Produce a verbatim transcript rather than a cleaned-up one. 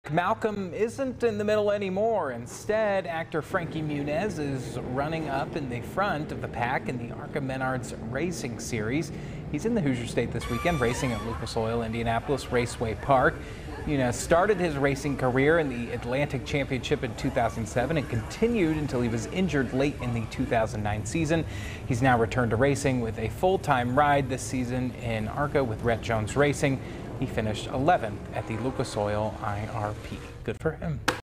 Malcolm isn't in the middle anymore. Instead, actor Frankie Muniz is running up in the front of the pack in the Arca Menards Racing Series. He's in the Hoosier State this weekend, racing at Lucas Oil Indianapolis Raceway Park. Muniz started his racing career in the Atlantic Championship in two thousand seven and continued until he was injured late in the two thousand nine season. He's now returned to racing with a full-time ride this season in Arca with Rette Jones Racing. He finished eleventh at the Lucas Oil I R P. Good for him.